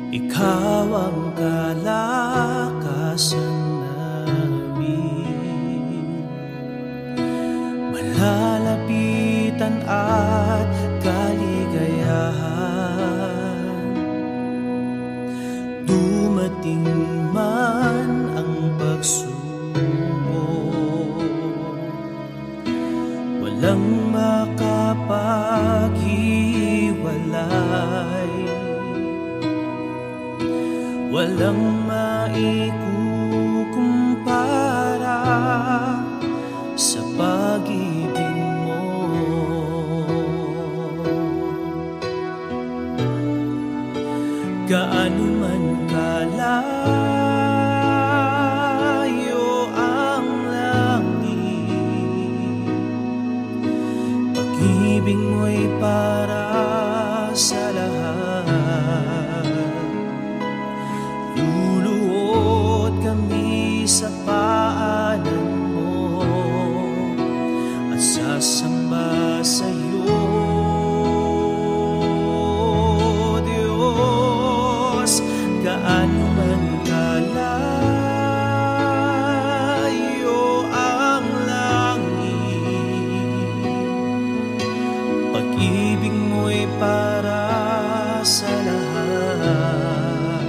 Ikaw ang kalakasan namin, malalapitan at kaligayahan. Dumating man ang pagsubok, walang makapaghiwalay, walang maikukumpara sa pag-ibig mo. Gaano man kalayo ang langit, pag-ibig mo'y para sa lahat. Luluhod kami sa paanan mo at sasamba sa'yo, Diyos. Gaano man kalayo ang langit, pag-ibig mo'y para sa lahat.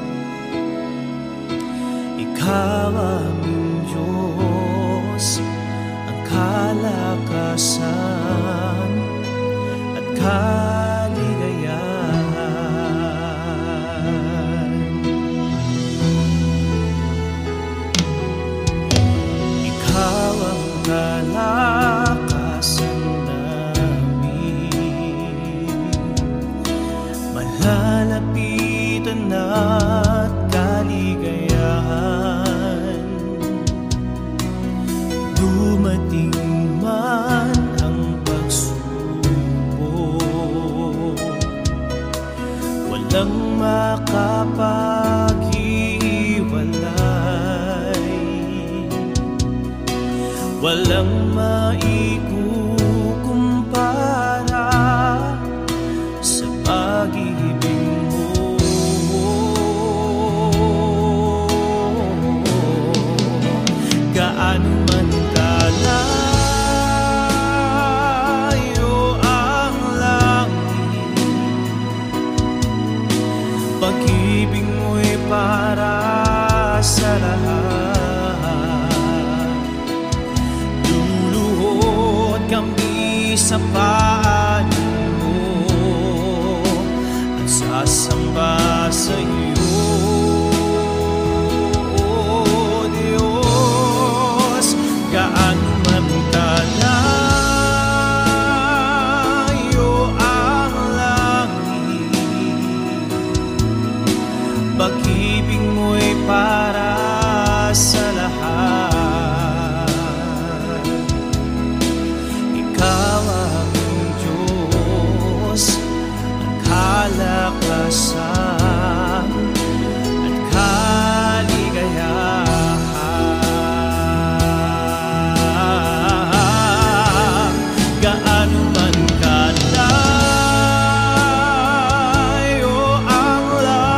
Ikaw aming Diyos, ang kalakasan at kaligayahan. Ikaw ang kalakasan namin, malalapitan at kaligayahan. Dumating man ang pagsubok, walang makapaghiwalay, walang maikukumpara sa pag-ibig mo. Gaano man kalayo ang langit, pag-ibig mo'y para sa lahat. Luluhod kami sa paanan mo at sasamba sa'yo, gaano man kalayo ang langit, pag-ibig mo'y para sa lahat. Ikaw aming Diyos, ang kalakasan at kaligayahan. Gaano man kalayo ang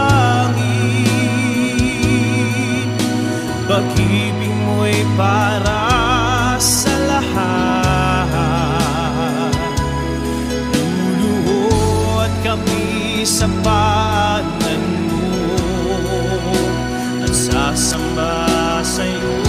langit, pag-ibig mo'y para sa lahat. Luluhod kami sa paanan mo at sasamba sa'yo,